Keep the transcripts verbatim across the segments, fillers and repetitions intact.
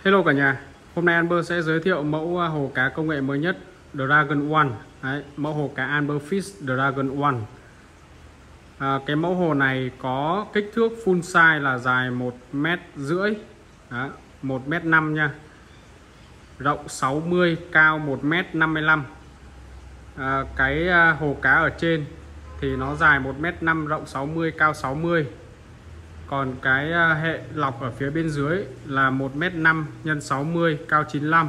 Hello cả nhà, hôm nay Amber sẽ giới thiệu mẫu hồ cá công nghệ mới nhất Dragon One. Đấy, mẫu hồ cá Amber Fish Dragon One. à, Cái mẫu hồ này có kích thước full size là dài một mét rưỡi, một mét năm nha, rộng sáu mươi, cao một mét năm mươi lăm. à, Cái hồ cá ở trên thì nó dài một mét năm, rộng sáu mươi, cao sáu mươi. Còn cái hệ lọc ở phía bên dưới là một mét năm nhân sáu mươi, cao chín mươi lăm.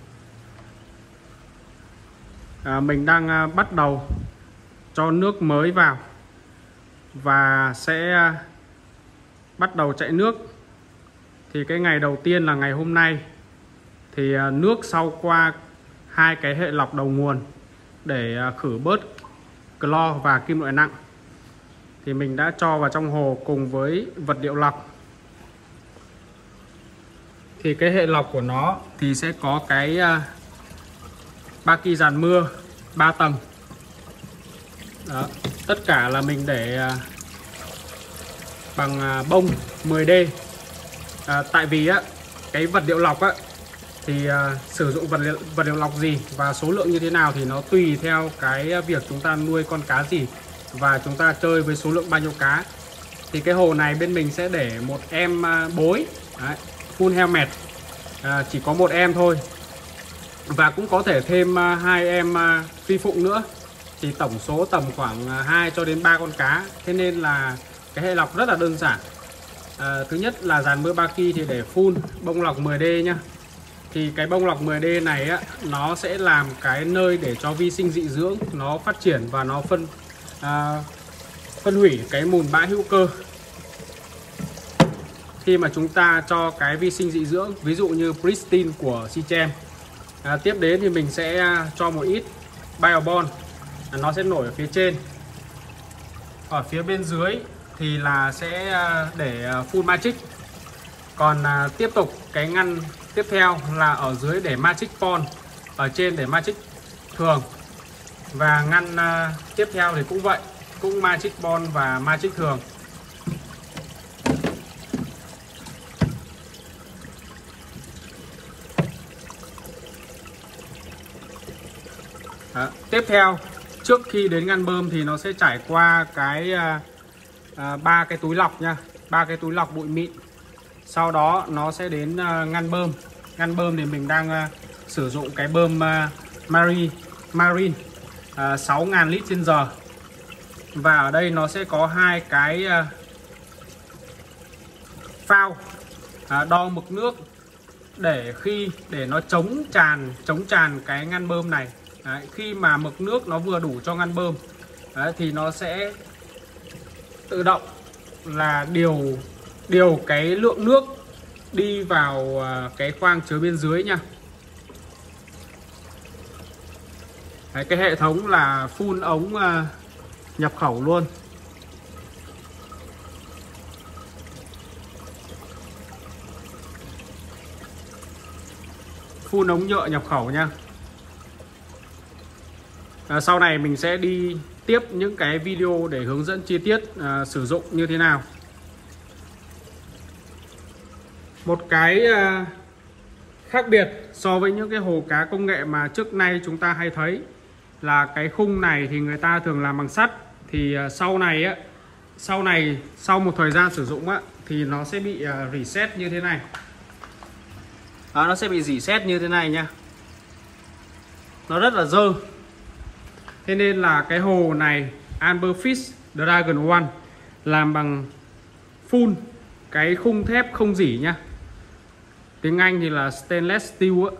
à, Mình đang bắt đầu cho nước mới vào và sẽ bắt đầu chạy nước. Thì cái ngày đầu tiên là ngày hôm nay thì nước sau qua hai cái hệ lọc đầu nguồn để khử bớt clo và kim loại nặng thì mình đã cho vào trong hồ cùng với vật liệu lọc. Thì cái hệ lọc của nó thì sẽ có cái ba ki dàn mưa ba tầng. Đó, tất cả là mình để bằng bông mười D. à, Tại vì á, cái vật liệu lọc á, thì uh, sử dụng vật liệu, vật liệu lọc gì và số lượng như thế nào thì nó tùy theo cái việc chúng ta nuôi con cá gì và chúng ta chơi với số lượng bao nhiêu cá. Thì cái hồ này bên mình sẽ để một em uh, bối. Đấy, full helmet, uh, chỉ có một em thôi, và cũng có thể thêm uh, hai em uh, phi phụng nữa, thì tổng số tầm khoảng uh, hai cho đến ba con cá. Thế nên là cái hệ lọc rất là đơn giản. uh, Thứ nhất là dàn mưa ba ki thì để full bông lọc mười D nhá. Thì cái bông lọc mười D này á, nó sẽ làm cái nơi để cho vi sinh dị dưỡng nó phát triển và nó phân à, phân hủy cái mùn bã hữu cơ. Khi mà chúng ta cho cái vi sinh dị dưỡng, ví dụ như Pristine của Sichem. à, Tiếp đến thì mình sẽ cho một ít Biobond, à, nó sẽ nổi ở phía trên. Ở phía bên dưới thì là sẽ để Full Magic. Còn à, tiếp tục cái ngăn tiếp theo là ở dưới để Magic Pond, ở trên để Magic thường. Và ngăn uh, tiếp theo thì cũng vậy, cũng Magic Pond và Magic thường. Đó. Tiếp theo, trước khi đến ngăn bơm thì nó sẽ trải qua cái ba uh, uh, cái túi lọc nha, ba cái túi lọc bụi mịn. Sau đó nó sẽ đến uh, ngăn bơm. Ngăn bơm thì mình đang uh, sử dụng cái bơm uh, Marine, Marine uh, sáu nghìn lít trên giờ. Và ở đây nó sẽ có hai cái uh, phao uh, đo mực nước để khi để nó chống tràn chống tràn cái ngăn bơm này. Đấy, khi mà mực nước nó vừa đủ cho ngăn bơm, đấy, thì nó sẽ tự động là điều điều cái lượng nước đi vào cái khoang chứa bên dưới nha. Đấy, cái hệ thống là phun ống uh, nhập khẩu luôn. Phun ống nhựa nhập khẩu nha. À, sau này mình sẽ đi tiếp những cái video để hướng dẫn chi tiết uh, sử dụng như thế nào. Một cái uh, khác biệt so với những cái hồ cá công nghệ mà trước nay chúng ta hay thấy là cái khung này thì người ta thường làm bằng sắt. Thì uh, sau này á, sau này sau một thời gian sử dụng á, thì nó sẽ bị uh, reset như thế này. À, nó sẽ bị reset như thế này nha. Nó rất là dơ. Thế nên là cái hồ này Amber Fish Dragon One làm bằng full cái khung thép không rỉ nha. Tiếng Anh thì là stainless steel á.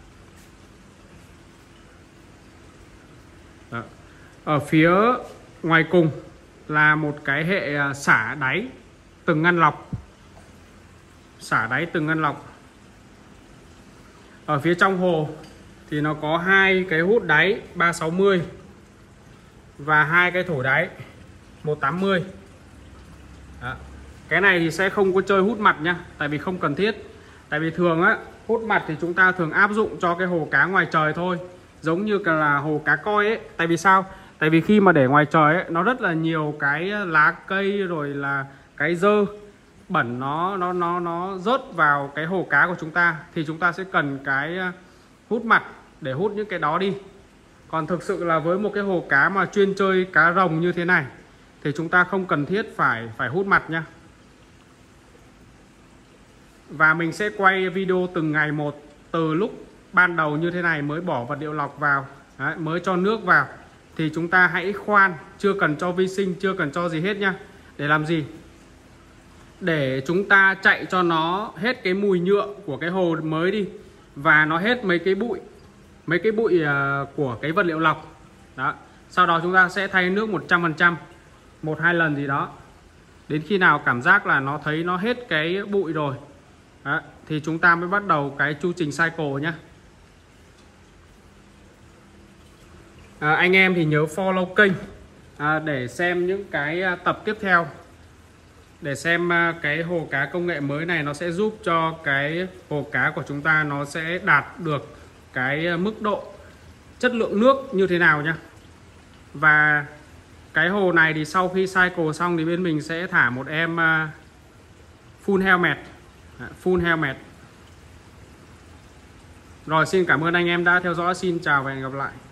Đó. Ở phía ngoài cùng là một cái hệ xả đáy từng ngăn lọc. Xả đáy từng ngăn lọc. Ở phía trong hồ thì nó có hai cái hút đáy ba sáu mươi và hai cái thổi đáy một tám mươi. Đó. Cái này thì sẽ không có chơi hút mặt nhá, tại vì không cần thiết. Tại vì thường á, hút mặt thì chúng ta thường áp dụng cho cái hồ cá ngoài trời thôi, giống như là hồ cá coi ấy. Tại vì sao? Tại vì khi mà để ngoài trời ấy, nó rất là nhiều cái lá cây rồi là cái dơ bẩn nó nó nó nó rớt vào cái hồ cá của chúng ta thì chúng ta sẽ cần cái hút mặt để hút những cái đó đi. Còn thực sự là với một cái hồ cá mà chuyên chơi cá rồng như thế này thì chúng ta không cần thiết phải phải hút mặt nha. Và mình sẽ quay video từng ngày một, từ lúc ban đầu như thế này mới bỏ vật liệu lọc vào. Đấy, mới cho nước vào thì chúng ta hãy khoan, chưa cần cho vi sinh, chưa cần cho gì hết nha. Để làm gì? Để chúng ta chạy cho nó hết cái mùi nhựa của cái hồ mới đi, và nó hết mấy cái bụi mấy cái bụi uh, của cái vật liệu lọc đó. Sau đó chúng ta sẽ thay nước một trăm phần trăm, một hai lần gì đó, đến khi nào cảm giác là nó thấy nó hết cái bụi rồi đó, thì chúng ta mới bắt đầu cái chu trình cycle nhé. À, anh em thì nhớ follow kênh à, để xem những cái tập tiếp theo, để xem cái hồ cá công nghệ mới này nó sẽ giúp cho cái hồ cá của chúng ta nó sẽ đạt được cái mức độ chất lượng nước như thế nào nhá. Và cái hồ này thì sau khi cycle xong thì bên mình sẽ thả một em full helmet. Full helmet. Rồi, xin cảm ơn anh em đã theo dõi, xin chào và hẹn gặp lại.